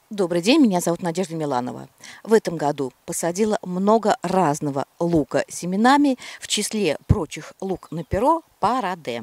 Добрый день, меня зовут Надежда Миланова. В этом году посадила много разного лука семенами, в числе прочих лук на перо Параде.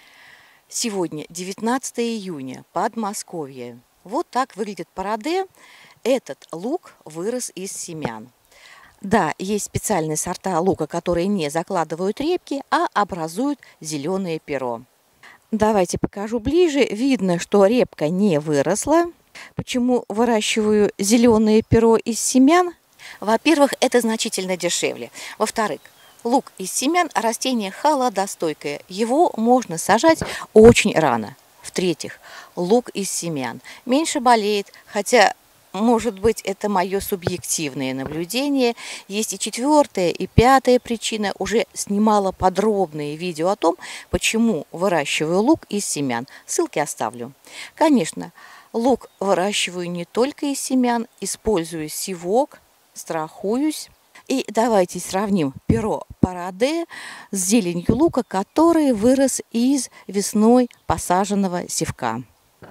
Сегодня 19 июня, Подмосковье. Вот так выглядит Параде. Этот лук вырос из семян. Да, есть специальные сорта лука, которые не закладывают репки, а образуют зеленое перо. Давайте покажу ближе. Видно, что репка не выросла. Почему выращиваю зеленое перо из семян? Во-первых, это значительно дешевле. Во-вторых, лук из семян – растение холодостойкое. Его можно сажать очень рано. В-третьих, лук из семян меньше болеет, хотя, может быть, это мое субъективное наблюдение. Есть и четвертая, и пятая причина. Уже снимала подробные видео о том, почему выращиваю лук из семян. Ссылки оставлю. Конечно, лук выращиваю не только из семян, использую севок, страхуюсь. И давайте сравним перо Параде с зеленью лука, который вырос из весной посаженного севка.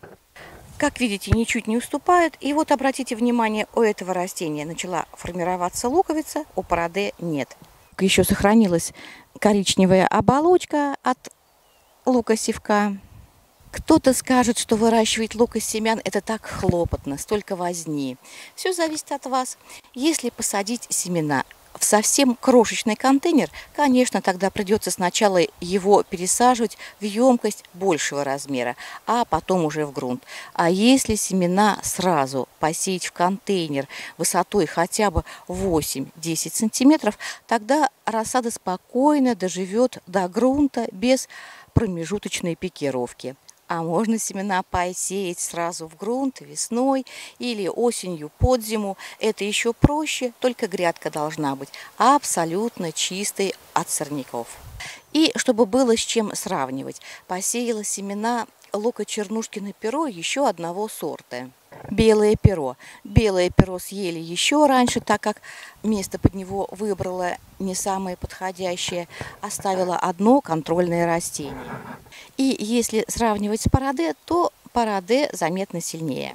Как видите, ничуть не уступают. И вот обратите внимание, у этого растения начала формироваться луковица, у Параде нет. Еще сохранилась коричневая оболочка от лука-севка. Кто-то скажет, что выращивать лук из семян – это так хлопотно, столько возни. Все зависит от вас. Если посадить семена в совсем крошечный контейнер, конечно, тогда придется сначала его пересаживать в емкость большего размера, а потом уже в грунт. А если семена сразу посеять в контейнер высотой хотя бы 8-10 сантиметров, тогда рассада спокойно доживет до грунта без промежуточной пикировки. А можно семена посеять сразу в грунт весной или осенью под зиму. Это еще проще, только грядка должна быть абсолютно чистой от сорняков. И чтобы было с чем сравнивать, посеяла семена лука Чернушкино перо еще одного сорта. Белое перо. Белое перо съели еще раньше, так как место под него выбрала не самое подходящее, оставила одно контрольное растение. И если сравнивать с Параде, то Параде заметно сильнее.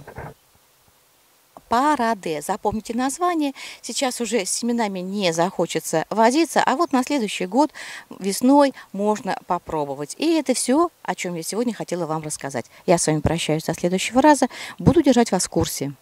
Параде, запомните название, сейчас уже с семенами не захочется возиться, а вот на следующий год весной можно попробовать. И это все, о чем я сегодня хотела вам рассказать. Я с вами прощаюсь до следующего раза, буду держать вас в курсе.